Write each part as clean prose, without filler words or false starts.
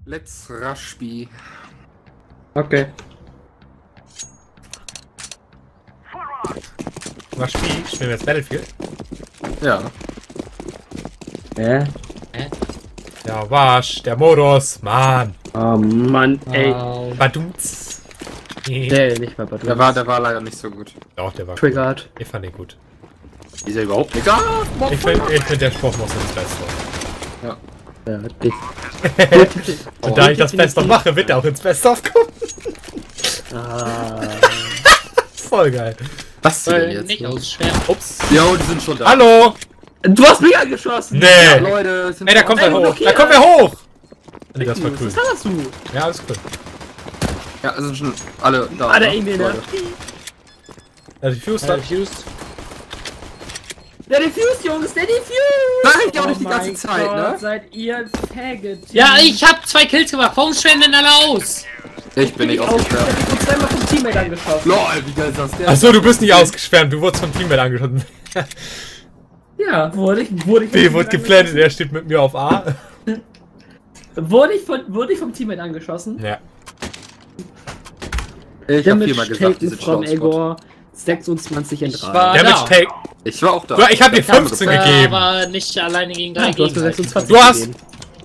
Let's rush B. Okay. Was spielen wir jetzt Battlefield? Ja. Hä? Ja, wasch, der Modus, Mann. Oh Mann, ey. Baduz. Der nicht mal Baduz. Der war leider nicht so gut. Doch, der war gut. Triggered. Ich fand den gut. Ist er überhaupt nicht? Ah, Ich find, der Spruch muss ins Beste. Ja. Ja, dich. Und da ich das Beste mache, wird er auch ins Beste kommen. Ah. Voll geil. Was denn jetzt? Nicht ausschweren. Ups. Jo, die sind schon da. Hallo! Du hast mich angeschossen! Nee! Ja, Leute, sind Ey, da kommt er Ey, hoch! blockiert. Da kommt er hoch! Nee, das war cool. Was hast du? Ja, alles cool. Ja, es sind schon alle da. Ah, der ne? Emil, ne? Leute. Ja, die Fuse hat. Diffused. Der Diffused, Jungs, der Diffused! Sag ich auch nicht die ganze Zeit, ne? Seid ihr ein Faggot? Ja, ich hab 2 Kills gemacht. Warum schweren denn alle aus? Ich bin nicht Ich ausgesperrt. hab zweimal vom Teammate angeschossen. Lol, wie geil ist das denn? Achso, du bist nicht ausgesperrt, du wurdest vom Teammate angeschossen. Ja, wurde ich B wurde geplantet, er steht mit mir auf A. Wurde ich vom Teammate angeschossen? Ja. Ich hab Damage viermal gesagt, taken diese from Shotspot. Egor 26 in 3. war- Damage da. Take. Ich war auch da. Du, ich hab dir 15 gegeben. Aber nicht alleine gegen 3 Du hast mir Gegner. 26 Du hast- gegeben.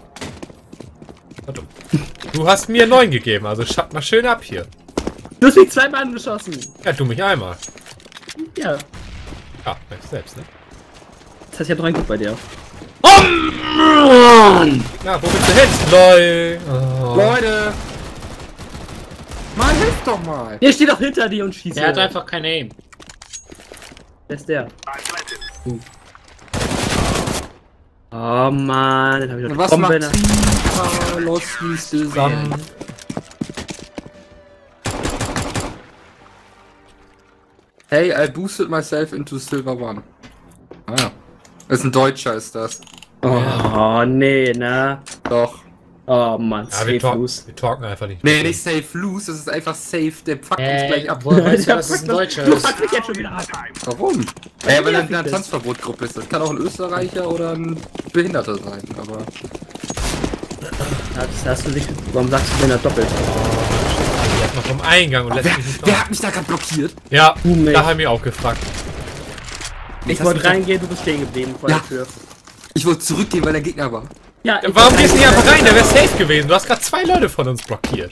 Du hast mir 9 gegeben, also schaut mal schön ab hier. Du hast mich zweimal angeschossen. Ja, du mich einmal. Ja, Ja, merkst du selbst, ne? das heißt, ich hab noch einen Gut bei dir. Ja, wo bist du hin? LOL. Oh. Leute! Mann, hilf doch mal! Der steht doch hinter dir und schießt. Der hat einfach kein Aim. Wer ist der? Oh Mann, den hab ich doch Was Bombe, macht ne? FIFA Lost zusammen? Hey, I boosted myself into Silver 1. Ah. Das ist ein Deutscher, ist das. Oh, nee, ne? Doch. Oh Mann, Ja, wir safe Fuß. talken einfach nicht. Nee, nicht safe lose, das ist einfach safe, der fuckt uns gleich ab. Woher weißt du, dass es ein Deutscher Du ist? fuckst mich jetzt schon wieder ab. Warum? Weil er in einer nervig Tanzverbotgruppe ist. Das kann auch ein Österreicher oder ein Behinderter sein, aber. Das hast du nicht. Warum sagst du denn da doppelt? Erstmal vom Eingang und lässt mich nicht Wer hat mich da gerade blockiert? Ja, mich. da haben wir auch gefragt. Ich hast wollte mich reingehen, du bist stehen geblieben vor Ja. der Tür. Ich wollte zurückgehen, weil der Gegner war. Ja, ich Warum wollte gehst du nicht einfach rein? reingehen. Der wäre safe gewesen. Du hast gerade 2 Leute von uns blockiert.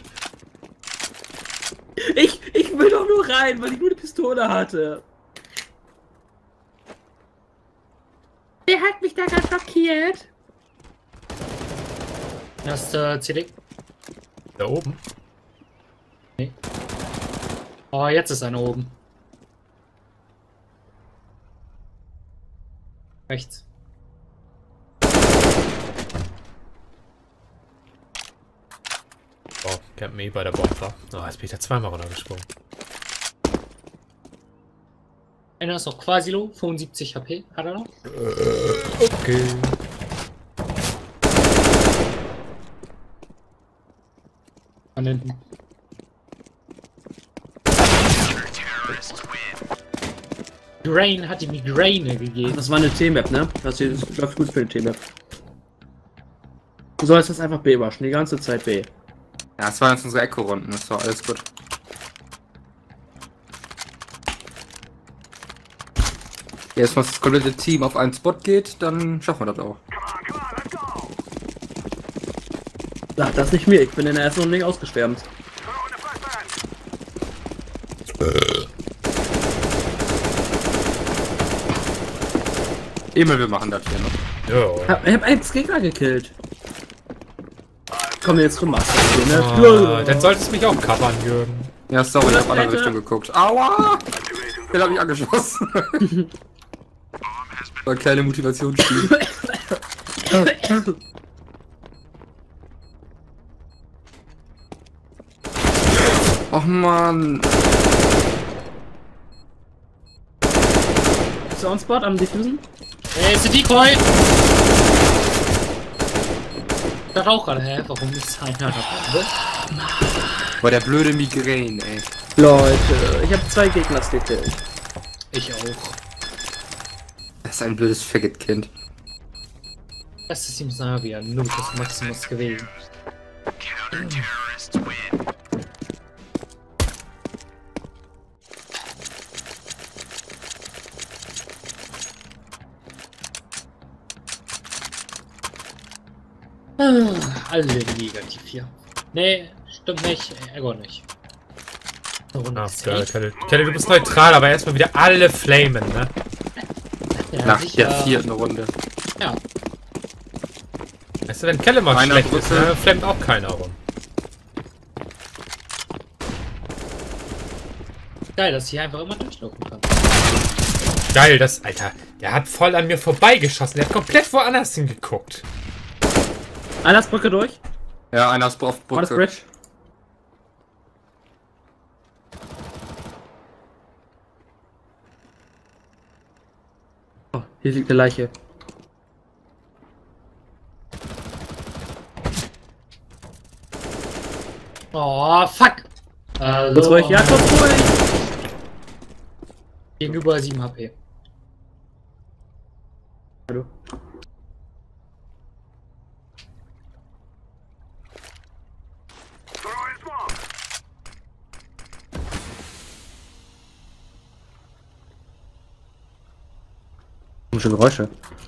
Ich will doch nur rein, weil ich nur eine Pistole hatte. Wer hat mich da gerade blockiert? Hast CD? Da oben. Oh, jetzt ist einer oben. Rechts. Oh, Camp Me bei der Bombe war. Oh, jetzt bin ich da 2-mal runtergesprungen. Einer ist noch quasi low, 75 HP. Hat er noch? Okay. Von hinten. Drain hat die Migräne gegeben. Das war eine T-Map, ne? Das hier läuft gut für eine T-Map. Du sollst das einfach B waschen, die ganze Zeit B. Ja, es waren jetzt unsere Echo-Runden, das war alles gut. Jetzt, wenn das komplette Team auf einen Spot geht, dann schaffen wir das auch. Sag das nicht mir, ich bin in der ersten Runde nicht ausgeschwärmt. Emil, wir machen das hier, ne? Jo. Ich hab einen Gegner gekillt. Komm jetzt zum Master hier, ne? Ah, dann solltest du mich auch covern, Jürgen. Ja, sorry, ich hab in eine andere Alter. Richtung geguckt. Aua! Den hab ich angeschossen. War ein kleiner Motivationsspiel. Och man. Ist er on Spot am Diffusen? Ist der Decoy! Ich dachte auch gerade, hä, warum ist einer dabei? Boah, der blöde Migräne, ey. Leute, ich habe 2 Gegner gekillt. Ich auch. Das ist ein blödes Faggot-Kind. Das ist Team Savia, Notus Maximus gewesen. Alle negativ hier. Nee, stimmt nicht. Ego nicht. Ach, geil, Kelle, du bist neutral, aber erstmal wieder alle flamen, ne? Ja, Nach sicher. der 4. Runde. Ja. Weißt du, wenn Kelle mal Einer schlecht ist, Brücke. ne, flammt auch keiner rum. Geil, dass ich hier einfach immer durchlaufen kann. Geil, das, Alter, der hat voll an mir vorbeigeschossen. Der hat komplett woanders hingeguckt. Einer ist Brücke durch. Ja, einer ist auf One is Brücke. Bridge. Oh, hier liegt eine Leiche. Oh, fuck! Kurz ruhig, ja, kurz ruhig. Gegenüber 7 HP. Hallo. Komische Geräusche.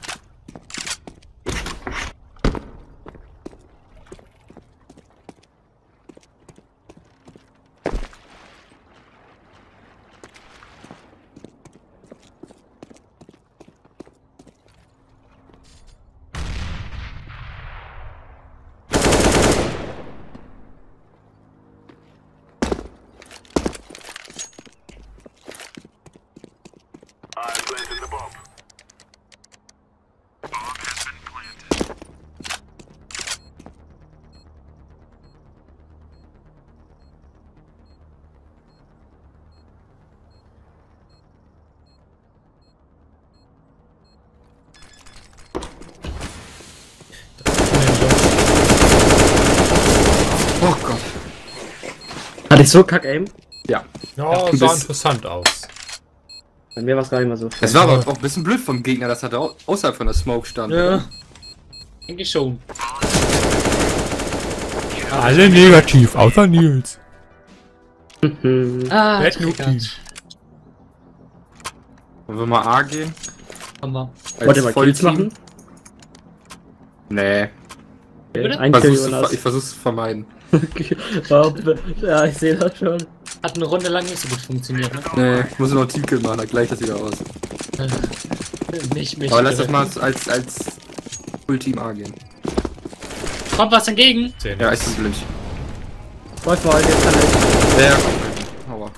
Oh Gott. Hatte ich so kack-Aim? Ja. Ja, du sah bist- interessant aus. Bei mir war es gar nicht mal so. Es war aber auch ein bisschen blöd vom Gegner, dass er da außerhalb von der Smoke stand. Ja. Denke ich schon. Alle negativ, außer Nils. Ah, Bad triggert. Nookie. Wollen wir mal A gehen? Haben wir. Wollt ihr mal Kills machen? Nee. Bitte? Ein Kill, Ich Jonas. versuch's zu vermeiden. Ja, ich sehe das schon. Hat eine Runde lang nicht so gut funktioniert, ne? Nee, ich muss noch einen Teamkill machen, dann gleicht das wieder aus. Mich Aber lass das mal als Full-Team A gehen. Kommt was entgegen? Ja, ich bin blind. Läuft mal, jetzt kann ich. Ja, komm. Aua.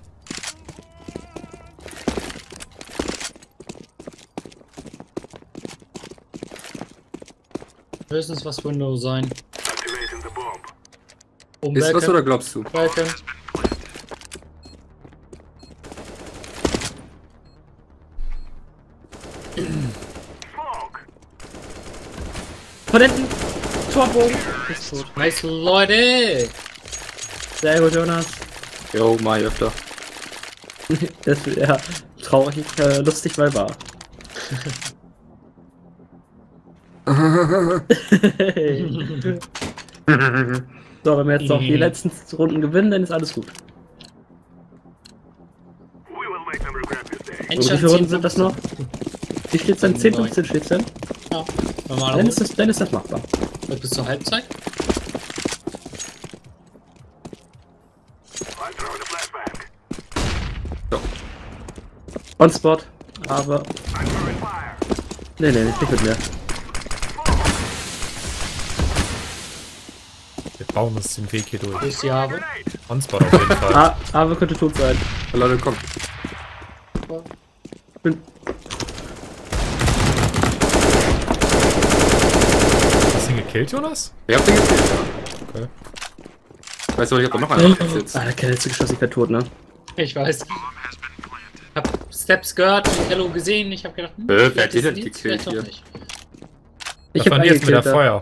Höchstens was Windows sein. Ist was oder glaubst du? Balken. Von hinten! Torbogen! Ist tot. Nice, Leute! Sehr gut, Jonas. Jo, mal öfter. Das ist ja traurig, lustig, weil wahr. So, wenn wir jetzt noch die letzten Runden gewinnen, dann ist alles gut. Und wie viele Runden sind das noch? Wie steht's denn? 10, 15 steht's denn? Ja, normale Dann Runde. ist das machbar. Bis zur Halbzeit. On Spot, aber... Nee, nicht mit mir. Wir bauen uns den Weg hier durch. Bis die habe. Onspot auf jeden Fall. Aber könnte tot sein. Leute, komm. Bin Hast du ihn gekillt, Jonas? Ihr habt den gekillt, ja. Okay. Weißt du, ich hab da noch einen jetzt. der Kerl ist geschossen, ich wär tot, ne? Ich weiß. Hab Steps gehört, Hello gesehen, ich hab gedacht, wer vielleicht hat den ist denn Nils, gekillt vielleicht doch hier? nicht. Ich Das hab war jetzt mit der eingekillt, Feuer.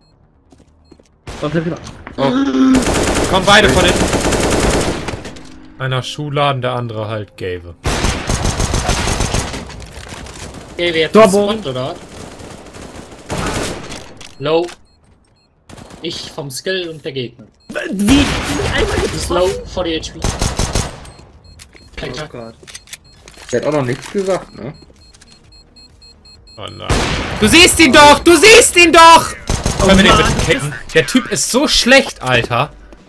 Oh, Kommen beide von hinten. Einer Schuhladen, der andere halt Gave. Okay, wir jetzt Torbogen. Spot, oder was? Low. Ich vom Skill und der Gegner. Wie? Einmal Slow, 40 HP. Oh Gott. Der hat auch noch nichts gesagt, ne? Oh nein. Du siehst ihn doch! Du siehst ihn doch! Können wir den Mann, bitte kicken? Der Typ ist so schlecht, Alter.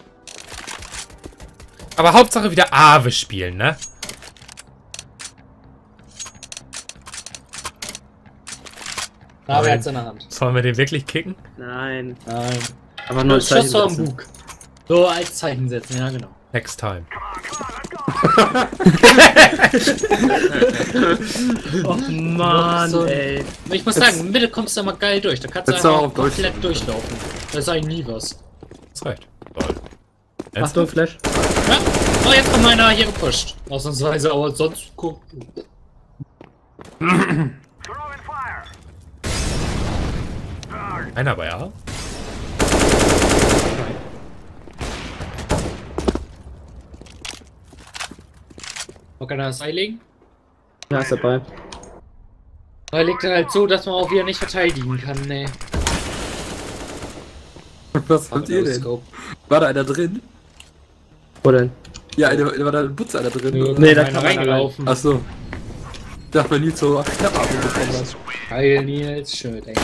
Aber Hauptsache wieder Ave spielen, ne? Da habe er jetzt in der Hand. Sollen wir den wirklich kicken? Nein. Nein. Aber nur Das Schuss am setzen. Bug. So als Zeichen setzen, ja genau. Next time. Oh Mann, So- ey. Ich muss sagen, in Mitte kommst du immer geil durch. Da kannst du Jetzt auch einfach auf Deutsch. komplett durchlaufen. Da sag ich nie was. Ist recht. Toll. Achtung, Flash. Ja. Oh, jetzt kommt einer hier gepusht. Ausnahmsweise, aber sonst guck. Einer bei A. Wo kann er das einlegen? Ja, ist dabei. Er legt dann halt so, dass man auch wieder nicht verteidigen kann, ne. Was habt ihr denn? War da einer drin? Wo denn? Ja, war da ein Butz einer drin? oder? Nee, da einer kam einer reingelaufen. Achso. Ich dachte, wenn Nils so Schnappatmung bekommen hat. Geil, Nils, schön, ey.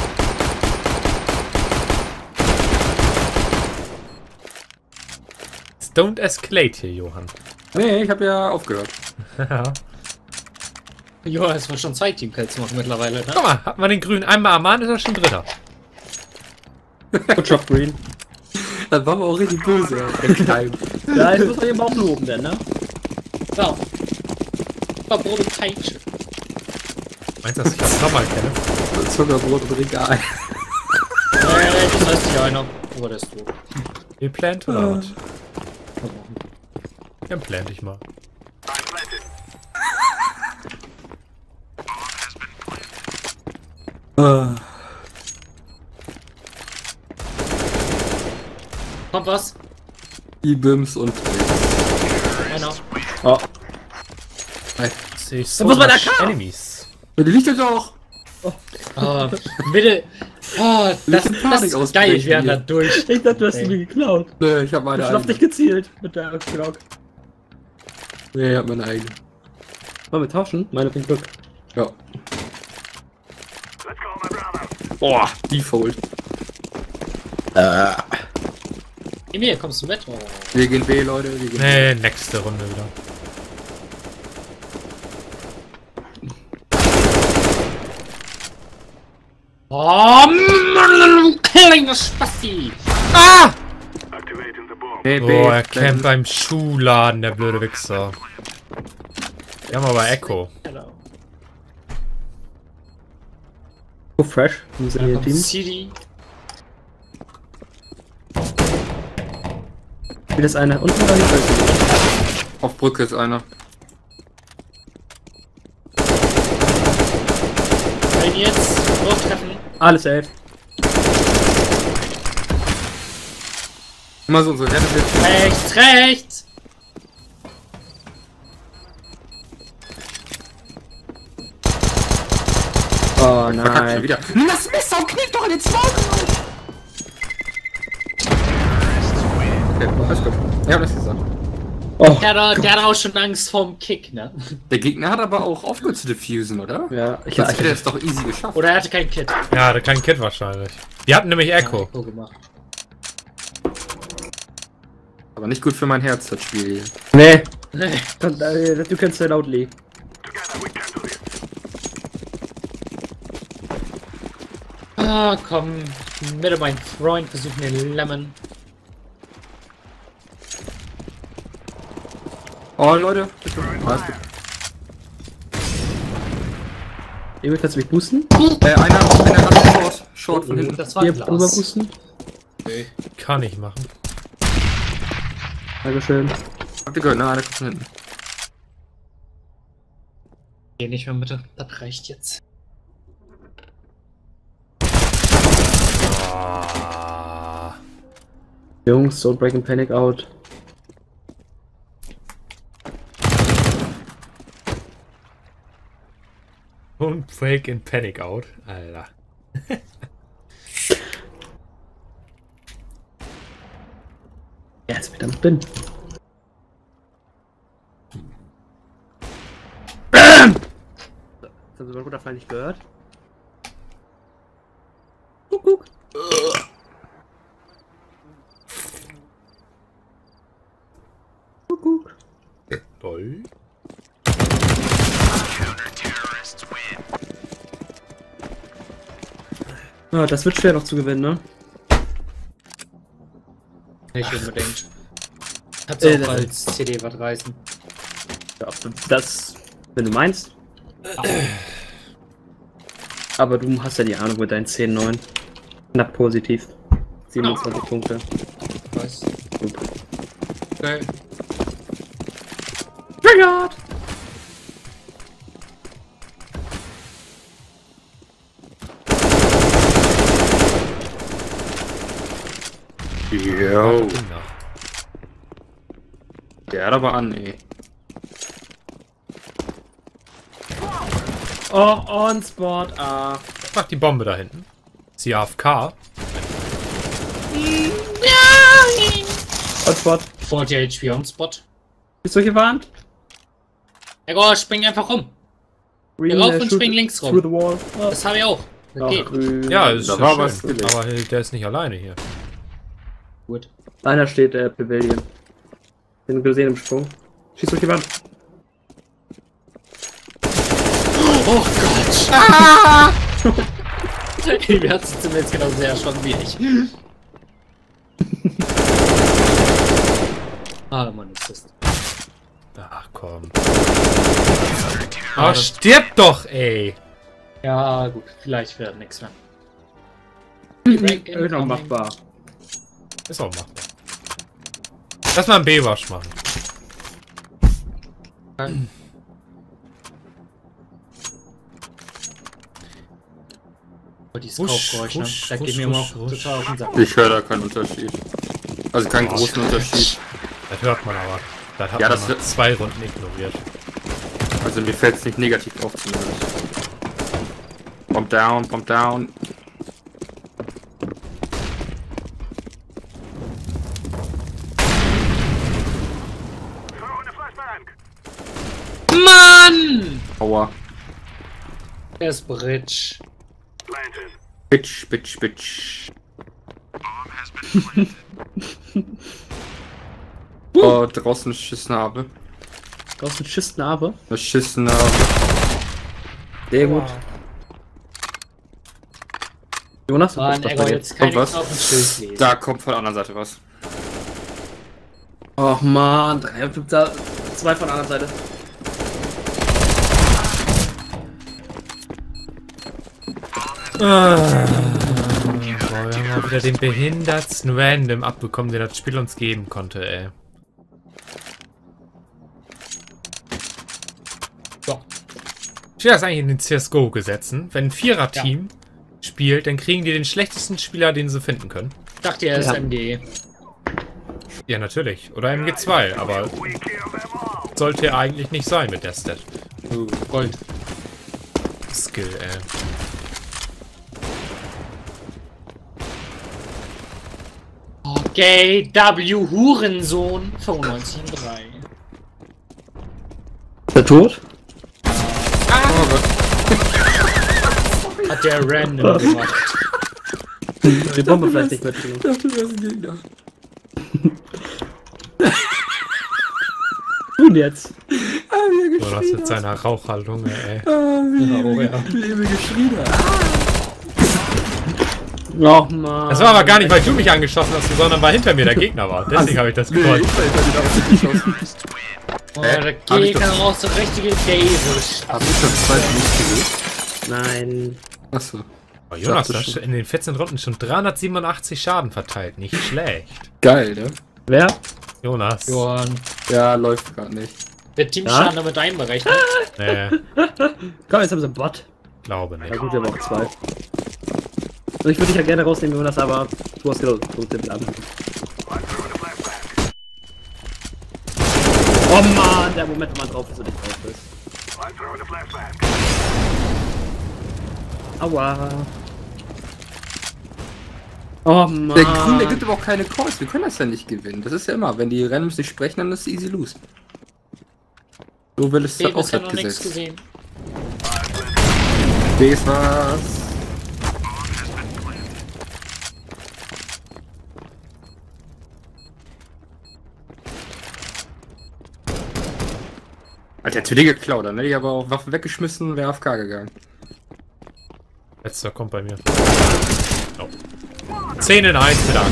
Don't escalate hier, Johann. Nee, ich habe ja aufgehört. Ja. Ja, es war schon 2 Teamkills machen mittlerweile, ne? Guck mal, hat man den grünen einmal am Mann, ist er schon Dritter. Good job, Green. Dann waren wir auch richtig böse, der Kleine. Ja, ich muss man eben auch loben, denn, ne? So. Verbrot und Peitsche. Meinst du, dass ich das nochmal kenne? Zuckerbrot und Regal. Das heißt hier einer. Aber der ist tot. Ihr plant oder was? Dann plant ich mal. Kommt was? Ibims und Einer. Oh. Ich so muss man da much kaufen? Enemies. Ja, die liegt ja doch. Bitte. Oh, das in Panik ist ausbrechen geil, während hier. da durch. Ich dachte, du hast ihn mir geklaut. Nee, ich hab meine Ich hab auf dich eigene. gezielt mit der Glock. Nee, ich hab meine eigene. Wollen wir tauschen? Meine bringt Glück. Ja. Boah, Default. Emil, kommst du mit? Oh. Wir gehen B, Leute. Wir gehen Nee, nächste Runde wieder. Oh, kleiner Spasti! Ah! B. Oh, er campt beim Schuhladen, der blöde Wichser. Wir haben aber Echo. Hello. Oh, fresh. Wo sind Da die kommt Teams? CD. Wie das eine unten oder nicht? Auf Brücke ist einer. Ein jetzt. Treffen. Alles safe. Immer so Hände mit. Rechts, rechts! Oh Verkackt schon nein. wieder. Lass Messer und knick doch in den Smoke! Okay, alles gut. Ich hab das gesagt. Oh, Der hat auch schon Angst vorm Kick, ne? Der Gegner hat aber auch aufgehört zu diffusen, oder? ja. Ich Sonst hätte er es doch easy geschafft. Oder er hatte kein Kit. Ja, der kleine Kid wahrscheinlich. Die hatten nämlich Echo. Echo gemacht. Aber nicht gut für mein Herz, das Spiel hier. Nee. Du kennst ja loudly. Ah, komm. Mitte mein Freund versucht mir Lemon. Oh, Leute, bitte. Alles gut. Emil, kannst du mich boosten? Einer hat Short. Short von hinten. Das war Hier, ein rüber Glas. boosten. Kann ich machen. Dankeschön. Habt ihr gehört? Na, einer kommt von hinten. Geh nicht mehr bitte. Das reicht jetzt. Ah. Jungs, don't break and panic out. Und Break in Panic Out. Alter. Jetzt wieder mit bin. Das haben wir runterfallen nicht gehört. Guck. Guck. Toll. Ja, das wird schwer noch zu gewinnen, ne? Nicht unbedingt. Kannst du auch das- als CD was reißen. Ja, das, wenn du meinst. Aber du hast ja die Ahnung mit deinen 10-9. Knapp positiv. 27 Punkte. Was? Super. Geil. Triggered! Yo. Kinder. Der hat aber an, ey. Oh, on Spot. Ah. Was macht die Bombe da hinten? Ist sie AFK? On Spot. 40 HP on Spot. Bist du gewarnt? Ego, spring einfach rum. Green, rauf und shoot spring links rum. Through the wall. Das habe ich auch. Das geht. Grün. Ja, ist Da ja war schön. was gelegt. Aber der ist nicht alleine hier. Gut. Einer steht Pavilion. Den du gesehen im Sprung. Schieß durch die Wand. Oh Gott! Ah! Ihr habt es zumindest genau sehr erschrocken wie ich. Ah, Mann, ist das. Ach komm. Oh, stirb doch, ey! Ja, gut, vielleicht wird nichts mehr. Noch machbar. Ist auch machbar. Lass mal einen B-Wash machen. Oh, dieses Wusch, Kaufgeräusch, ne? wusch, Da geht wusch, mir immer wusch, wusch. total auf den Sack. Ich höre da keinen Unterschied. Also keinen großen Unterschied. Das hört man aber. Das hat Ja, man das nach wird- 2 Runden ignoriert. Also mir fällt es nicht negativ auf zumindest. Bomb down, bomb down. Mann! Aua. Der ist Bridge. Bitch, bitch, bitch. Oh, draußen Schissnarbe. Draußen Schissnarbe. Eine Schissnarbe. Sehr gut. Jonas, du Mann, bist Ego, doch jetzt kann ich was? auf dem Schild lesen. Da kommt von der anderen Seite was. Och man, 2 von der anderen Seite. Boah, wir haben mal wieder den behindertsten Random abbekommen, der das Spiel uns geben konnte, ey. So. Steht das eigentlich in den CSGO-Gesetzen? Wenn ein Vierer-Team spielt, dann kriegen die den schlechtesten Spieler, den sie finden können. Ich dachte, er ist Ja. MG. Ja, natürlich. Oder MG2, aber sollte ja eigentlich nicht sein mit der Stat. Gold. Skill, ey. Okay, W Hurensohn 95,3. Ist er tot? Hat der random gemacht. Die Bombe vielleicht nicht mitgenommen. Ich dachte, das ist ein Gegner. Und jetzt? So, das mit seiner Raucherlunge, ey. Oh, ja. Lebe geschrien hat. Och man. Das war aber gar nicht, weil du mich angeschossen hast, sondern weil hinter mir der Gegner war. Deswegen habe ich das Nee, gehört. ich hätte den auch nicht geschossen. Oh, der Hab ich Gegner doch- braucht so richtige Davis. Hast du schon 2 nicht gelöst? Nein. Achso. Oh, Jonas, dachte du hast schon. in den 14 Runden schon 387 Schaden verteilt. Nicht schlecht. Geil, ne? Wer? Jonas. Johann. Ja, läuft gerade nicht. Der Teamschaden damit einberechnet. Nee, Komm, jetzt haben sie einen Bot. glaube Na nicht. gut, wir haben auch 2. Also ich würde dich ja gerne rausnehmen, Jonas, aber du hast genau so tippen ab. Oh man, der Moment, wo man drauf ist und nicht drauf ist. Aua. Oh Mann. Der Grün, der gibt aber auch keine Calls. Wir können das ja nicht gewinnen. Das ist ja immer, wenn die Randoms nicht sprechen, dann ist es easy lose. So will es Ich dann auch habe noch nichts gesetzt. gesehen. Das war's. Alter, der hat wieder geklaut, dann hätte ich aber auch Waffen weggeschmissen und wäre AFK gegangen. Letzter kommt bei mir. Oh. 10 in 1 mit AK.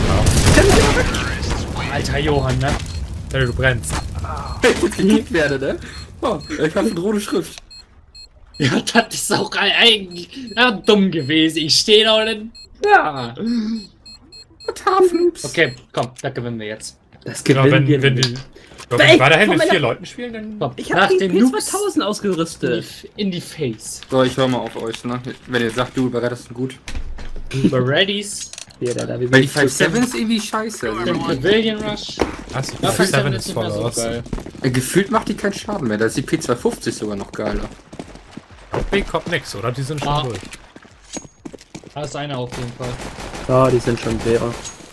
Alter Johann, ne? Hey, du brennst. Wenn ich jetzt gekickt werde, ne? Oh, ich hab eine rote Schrift. Ja, das ist auch eigentlich dumm gewesen. Ich stehe da und ja. Tafelups. Okay, komm, da gewinnen wir jetzt. Das Genau, gewinnen wir wenn nicht. die weiterhin mit 4 Leuten spielen, dann... Komm, Ich nach hab die den Noobs P2000 ausgerüstet. in die Face. So, ich höre mal auf euch, ne? Wenn ihr sagt, du bereitest gut. Readies. Ja, da, Weil die 5-7 ist irgendwie scheiße. Also, Den Pavilion Rush. Achso, Ja, 7 ist ist nicht voll mehr so aus. geil. gefühlt macht die keinen Schaden mehr. Da ist die P250 sogar noch geiler. B kommt nix, oder? Die sind schon Ah. durch. Da ist einer auf jeden Fall. Ja, die sind schon leer.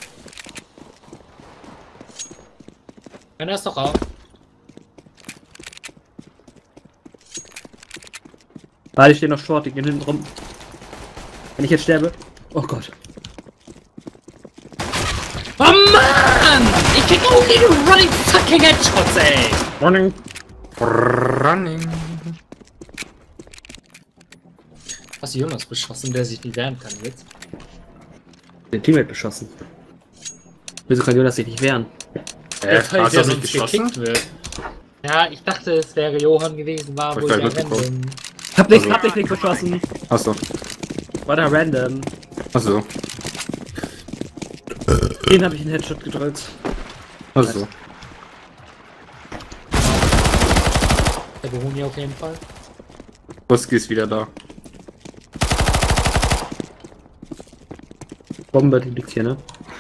Einer ist doch auch. Ah, die stehen noch short, die gehen hinten rum. Wenn ich jetzt sterbe. Oh Gott. Oh Mann! Ich krieg auch den running fucking Headshots, ey! Running. Running. Hast du Jonas beschossen, der sich nicht wehren kann jetzt? Den Teammate beschossen. Wieso kann Jonas sich nicht wehren? Weil hast du der das nicht sonst geschossen? gekickt wird. Ja, ich dachte, es wäre Johann gewesen, war Hab ich wohl gleich der mitbekommen. Random. Hab dich Also- nicht beschossen. Achso. War da random. Achso. Den habe ich einen Headshot gedrückt. Achso. Der Beruni auf jeden Fall. Boski ist wieder da. Bombe, die liegt hier, ne?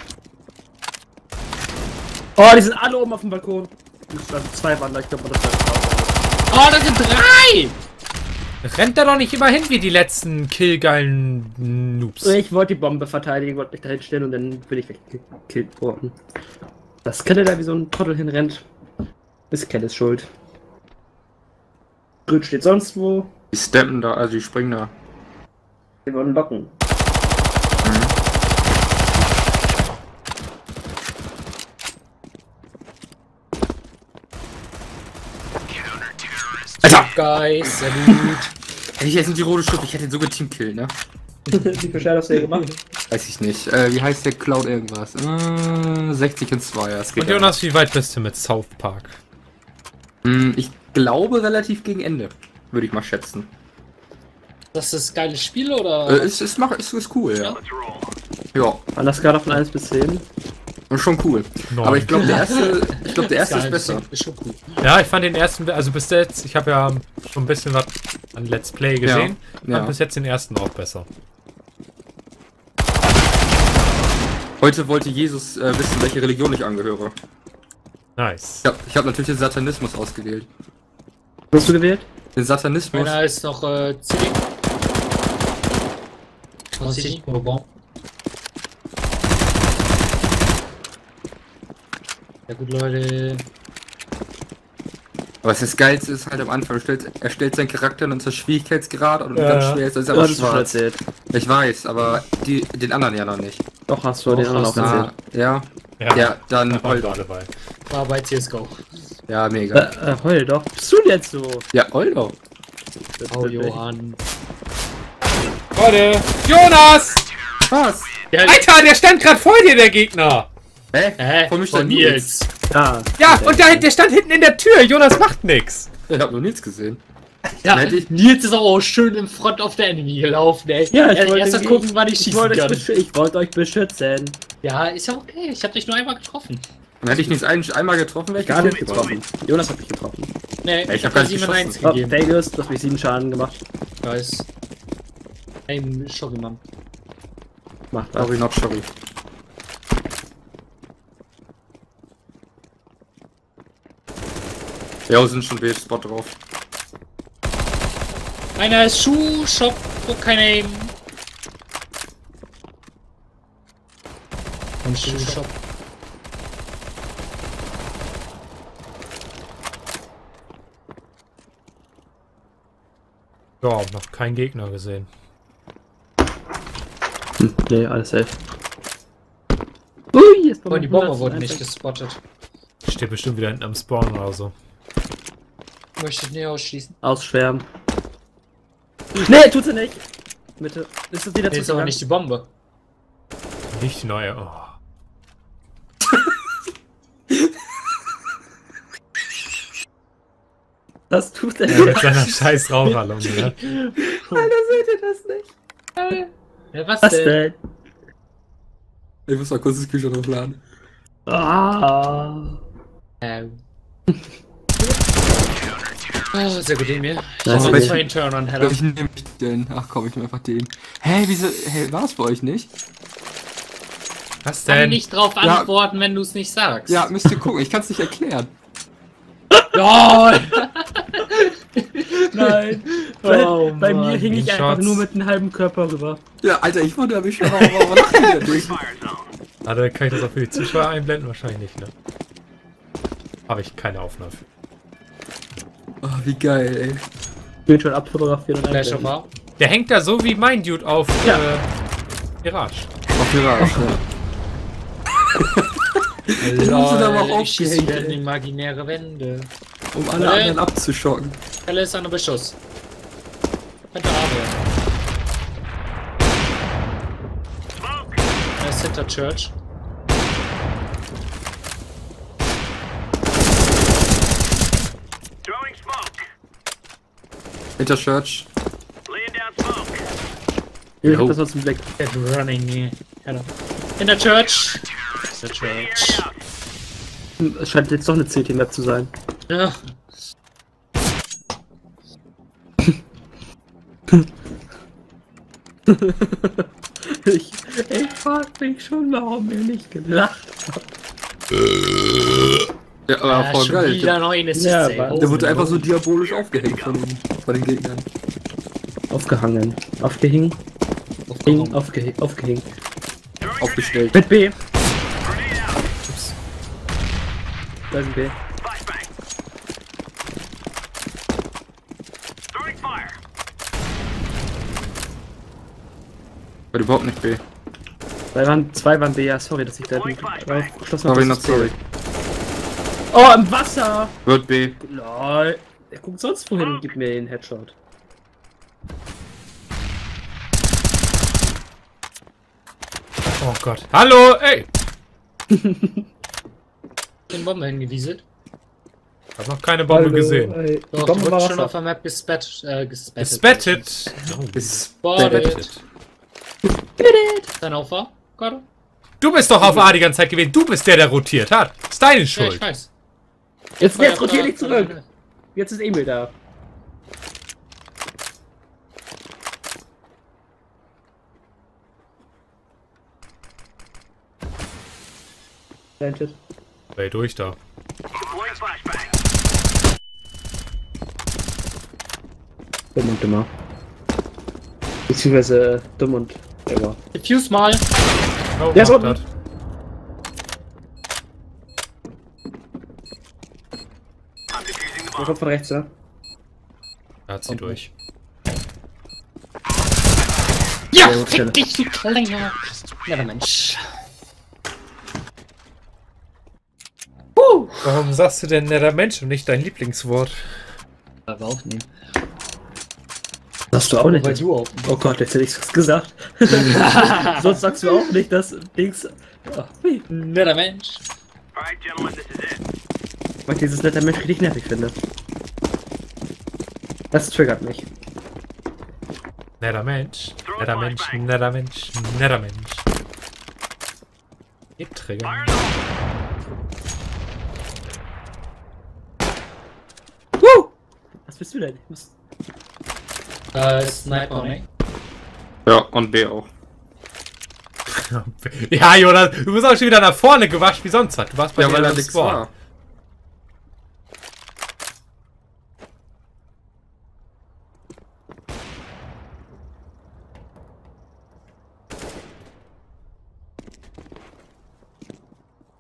Oh, die sind alle oben auf dem Balkon. Das waren 2 Wander, ich glaube, das war Oh, das sind 3! Rennt da doch nicht immer hin wie die letzten killgeilen Noobs. Ich wollte die Bombe verteidigen, wollte mich dahin stellen und dann bin ich weggekillt worden. Das Kelle da wie so ein Trottel hinrennt. Ist Kelles Schuld. Grün steht sonst wo. Die steppen da, also die springen da. Wir wollen locken. Alter! Guys, sehr gut. Hätte ich jetzt nicht die rote Schrift, ich hätte den sogar Teamkill, ne? Wie viel Schaden hast du hier gemacht? Weiß ich nicht. Wie heißt der Cloud irgendwas? 60 und 2, ja. Das geht Und Jonas, wie weit bist du mit South Park? Ich glaube relativ gegen Ende. Würde ich mal schätzen. Das ist geiles Spiel, oder? Ist cool, ja. Ja, An der Skala von 1 bis 10. und schon cool. 9. Aber ich glaube, der erste ist Geil, besser. Ist schon cool. Ja, ich fand den ersten, also bis jetzt, ich habe ja schon ein bisschen was an Let's Play gesehen, Ja. fand bis jetzt den ersten auch besser. Heute wollte Jesus wissen, welche Religion ich angehöre. Nice. Ich hab natürlich den Satanismus ausgewählt. Was hast du gewählt? Den Satanismus. Einer ist noch City. City, Bourbon. Ja gut, Leute. Aber das Geilste ist halt am Anfang, er stellt seinen Charakter und unser Schwierigkeitsgrad und ganz schwer ist, das ist aber Das ist schon schwarz. erzählt. Ich weiß, aber den anderen ja noch nicht. Doch, hast du den anderen auch hast du. erzählt. Ja, Ja, ja, dann da waren heul wir doch. alle bei. War bei CSGO. Ja, mega. Heul doch. Bist du jetzt so? Ja, heul doch. Oh, Johann. Leute! Jonas! Was? Ja, Alter, der stand gerade vor dir, der Gegner! Vor mich von stand Nils. Ja. Ja, und der stand hinten in der Tür. Jonas macht nix. Ich hab noch nichts gesehen. Ja, Hätte ich- Nils ist auch schön im Front of the Enemy gelaufen, ey. Ja, ich wollte Erst mal irgendwie- gucken, wann ich Ich schießen wollte, kann. ich wollte euch beschützen. Ja, ist ja okay. Ich hab dich nur einmal getroffen. Dann hätte ich nicht einmal getroffen, wäre ich Gar nicht getroffen. getroffen. Jonas hat mich getroffen. Nee, ich ich hab hab gar da nicht 7-1 Oh, gegeben. Vegas, du hast mich 7 Schaden gemacht. Nice. Ey, Schoggemann. Macht was. Sorry, not sorry. Ja, sind schon B-Spot drauf. Einer ist Schuh, Shop, wo kein Aim. Und steht im Shop. Ja, noch kein Gegner gesehen. Nee, alles safe. Ui, jetzt Oh, die Bomber wurden nicht gespottet. Steht bestimmt wieder hinten am Spawn oder so. Möchte ich nicht ausschließen. Ausschwärmen. Nee, tut sie nicht. Mitte. Ist das wieder Nee, ist aber nicht die Bombe. Nicht die neue. Oh. Das tut er Ja, nicht. mit seiner scheiß Raucherlunge, ne? Alter, seht ihr das nicht? Ja, was Was denn? denn? Ich muss mal kurz das Kühlschrank hochladen. Ah. Oh, sehr gut, Emil. Ich Das habe ist zwei Turn-on, Ich Heller. glaube, ich nehme den. Ach komm, ich nehme einfach den. Hä, wieso? Hä, war es bei euch nicht? Was Kann denn? nicht drauf Ja. antworten, wenn du es nicht sagst. Ja, müsst ihr gucken, ich kann es nicht erklären. Oh, Nein. Oh, bei mir Mann. hing ich einfach Shots. nur mit einem halben Körper rüber. Ja, Alter, ich wundere mich schon, warum lachen die denn nicht? Also kann ich das auch für die Zuschauer einblenden? Wahrscheinlich nicht, ne? Habe ich keine Aufnahme für. Oh, wie geil, ey. Ich bin schon abfotografiert und Flash of einblenden. War. Der hängt da so wie mein Dude auf Ja. Mirage. Auf Mirage, ja. Ich muss da aber auch Ich schieße aufgehängt, wieder in ey, imaginäre Wände. um alle anderen abzuschocken. Helle ist einer Beschuss. Könnte A werden. Er ist hinter Church. Hinter Church. Ich hab das aus dem Blick. Dead running me. Hello. Hinter Church. Ist der Church. Es scheint jetzt doch eine CT-Map zu sein. Ja. Ich frag mich schon, warum ihr nicht gelacht habt. Ja, aber voll schon geil. wieder noch eine Ja, CC. aber- Der wurde einfach so diabolisch aufgehängt von den Gegnern. Aufgehangen. Aufgehängt. Aufgehängt. Aufgestellt. Mit B. Da ist ein B. War überhaupt nicht B. Zwei waren B, ja, sorry, dass ich da geschlossen Aber habe. noch sorry. Oh, im Wasser! Wird B. Lol. Er guckt sonst wohin und gibt mir den Headshot. Oh Gott. Hallo, ey! Den Bombe hingewieselt. Ich hab noch keine Bombe gesehen. Ey. Die Doch, Bombe du war wurdest schon auf Wasser. der Map gespattet. Gespattet. Spotted. Dein Aufwahr? Gerade? Du bist doch auf A die ganze Zeit gewesen. Du bist der rotiert hat. Ist deine Ja, ich Schuld. weiß. Jetzt rotier dich zurück. Jetzt ist Emil da. Planted. Ey, durch da. Dumm und dümmer. Beziehungsweise dumm und dümmer. Diffuse mal. Oh, Der ist macht unten. das. Der kommt von rechts, ja? Da hat sie durch. Ja, Sehr gut, fick dich, du kleiner. Ja, der Mensch. Warum sagst du denn netter Mensch und nicht dein Lieblingswort? Aber aufnehmen. Sagst du auch nicht. Weil du auf. Oh Gott, jetzt hätte ich was gesagt. Sonst sagst du auch nicht, dass Dings. Ach, wie? Netter Mensch. Weil ich dieses netter Mensch richtig nervig finde. Das triggert mich. Netter Mensch. Netter Mensch. Netter Mensch. Netter Mensch. Getrigger. Was bist du denn? Ich muss. Sniper, ne? Ja, und B auch. Ja, Jonas, du bist auch schon wieder nach vorne gewascht wie sonst was. Du warst bei Ja, mir weil da am nichts Spawn. war.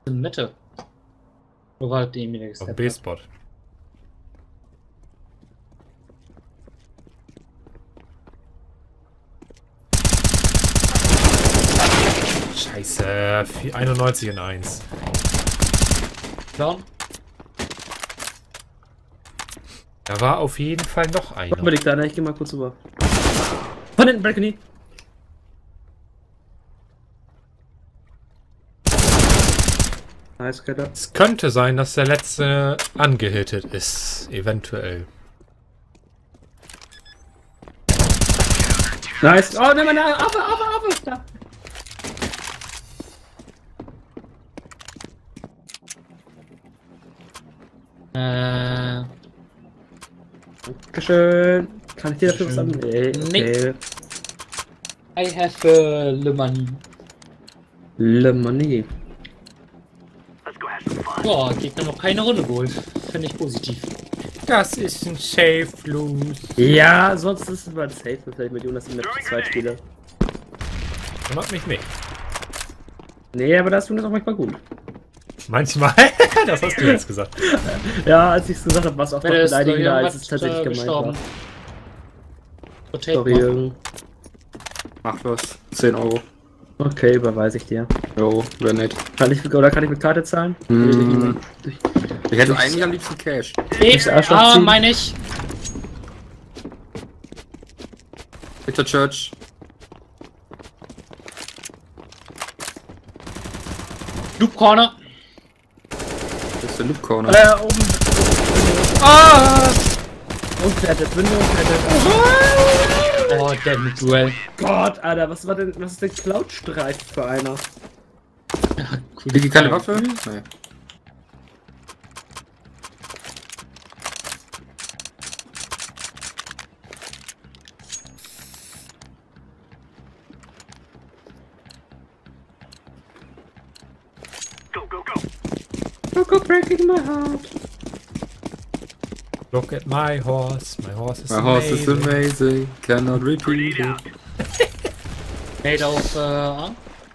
In Mitte. Wo war die mir Auf dem B-Spot. Scheiße, 91 in 1. Down. Da war auf jeden Fall noch einer. Überleg da, ich geh mal kurz rüber. Von hinten, Balkony. Nice, Keller. Es könnte sein, dass der letzte angehittet ist. Eventuell. Nice. Oh, nimm mal eine Affe. Da. Dankeschön. Kann ich dir dafür was sagen? Nee. I have Le Money. Le Money. Boah, Gegner noch keine Runde geholt. Finde ich positiv. Das ist ein Safe Lose. Ja, sonst ist es mal safe, vielleicht mit Jonas in der Zweitspieler. Wundert mich nicht. Nee, aber da ist Jonas auch manchmal gut. Manchmal. Das hast du jetzt gesagt. Ja, als ich es gesagt habe, war es auch doch Wer ist beleidigender, als irgendwas, es tatsächlich gemeint gestorben? war. Rotate Sorry, mal. Jürgen. Mach was. 10 Euro. Okay, überweise ich dir. Jo, wäre nett. Kann ich mit Karte zahlen? Ich hätte eigentlich am liebsten Cash. Durchs Arschloch ziehen? Meine ich. Victor Church. Loop Corner. Das ist der Loop Corner. Oben. Ah! Unklettet, Window unklettet. Oh, der mit Duell. Gott, Alter, was ist denn Cloud-Streif für einer? Liegt keine Waffe? Nee. Go breaking my heart. Look at my horse. My horse is My horse is amazing. amazing. Cannot repeat it. Nade auf A.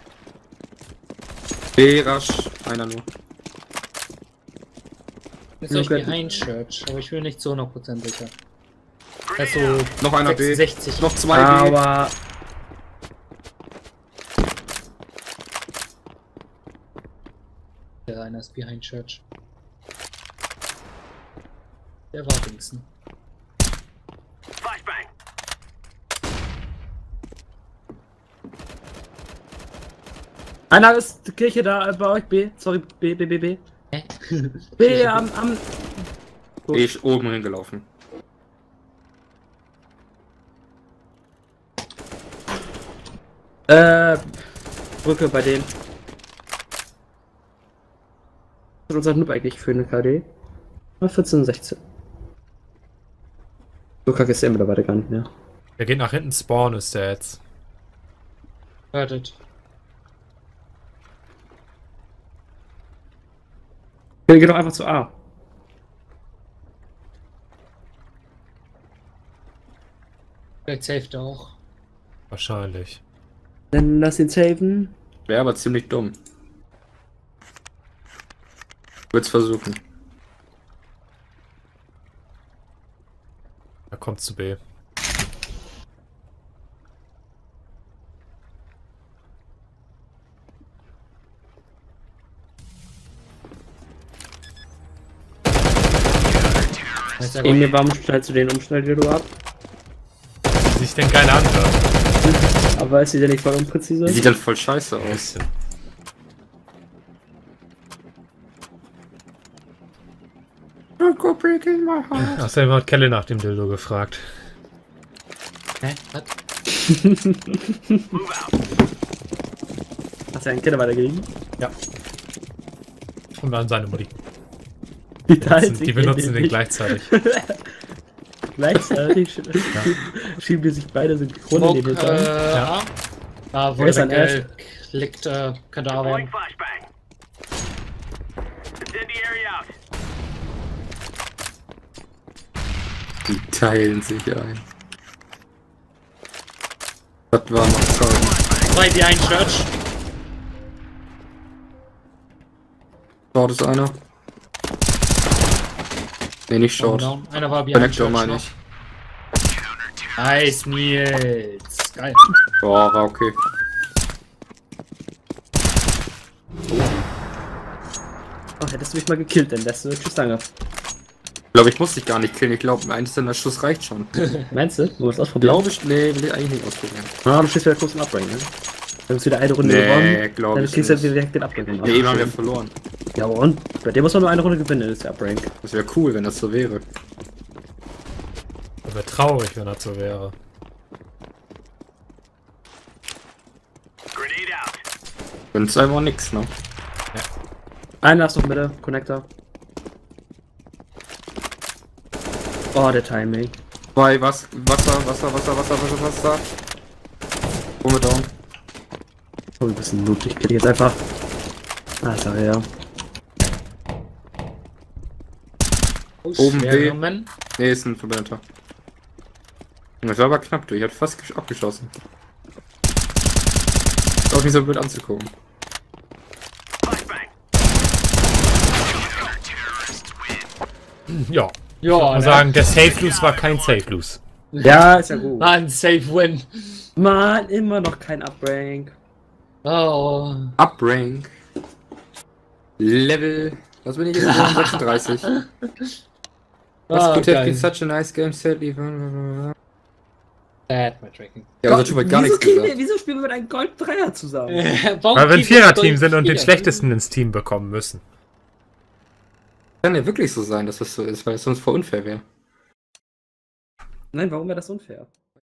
B-Rush. Einer nur. Ist euch Okay. behind Church, aber ich bin nicht zu 100% sicher. Also Noch einer B. 66. Noch 2 B. Aber Der einer ist behind Church. Der war Dingsen. einer ist die Kirche da bei euch, B. Sorry, B. Hä? B am B ist oben hingelaufen. Brücke bei denen. Was ist unser Noob eigentlich für eine KD? 14, 16. So kacke ist der mittlerweile gar nicht mehr. Der geht nach hinten spawn, ist der jetzt. Hörtet. Geh doch einfach zu A. Vielleicht saved er auch. Wahrscheinlich. Dann lass ihn saven. Wäre aber ziemlich dumm. Wird's versuchen. Er kommt zu B. Ist ja gut. Emil, warum stellst du den Umschnell wieder ab? Wie sich denn keiner anhört. Aber ist sie denn nicht voll unpräzise? Die sieht dann voll scheiße aus. Bisschen. Go breaking my heart. Außerdem hat Kelle nach dem Dildo gefragt. Hä? Was? Hast du einen Kinder weitergegeben? Ja. Und dann seine Mutti. Die benutzen den gleichzeitig. Gleichzeitig schieben die sich beide synchron in den Smoke, Hintern. Ja. Da Wer wurde ist an Ash? weggeklickt, Kadaver. Die teilen sich ein. Das war noch Schaden. 2 behind Church. Short ist einer. Nee, nicht Short. Down. Einer war behind Connector Church meine noch. ich. Nice, Nils. Geil. Boah, war okay. Ach, hättest du mich mal gekillt, dann wärst du tschüss lange. Ich glaube, ich muss dich gar nicht killen. Ich glaube, ein einzelner Schuss reicht schon. Meinst du? Du musst ausprobieren. Glaube ich, nee, will ich eigentlich nicht ausprobieren. Ah, du stehst wieder kurz im Uprank, ne? Du hast wieder eine Runde gewonnen. Nee, glaube Dann ich kriegst du nicht. halt direkt den Uprank. Nee, eben haben wir verloren. Ja, aber und? Bei dem muss man nur eine Runde gewinnen, das ist der Uprank. Das wäre cool, wenn das so wäre. Das wäre traurig, wenn das so wäre. Wenn es einfach nix, ne? Einer ist noch Mitte, Connector. Oh, der Timing. Bei Wasser. Ohne down. Oh, ein bisschen Loot. Ich kill jetzt einfach. Ah, sorry, ja. Oh, Oben schwer B. genommen. Nee, ist ein Verbrenner. Das war aber knapp durch. Ich hatte fast abgeschossen. Ist auch nicht so blöd anzugucken. Ja. Ja, Ich muss sagen, der Safe Lose war kein Safe Lose. Ja, ist ja gut. War ein Safe Win. Mann, immer noch kein Uprank. Oh. Uprank. Level. Was bin ich jetzt? 36. Was could have been such a nice game, sadly. Bad Matchmaking. Ja, aber dazu gar nichts gesagt. Wieso spielen wir mit einem Gold 3er zusammen? Weil wir ein Vierer-Team sind und den schlechtesten ins Team bekommen müssen. Kann ja wirklich so sein, dass das so ist, weil es sonst voll unfair wäre. Nein, warum wäre das unfair?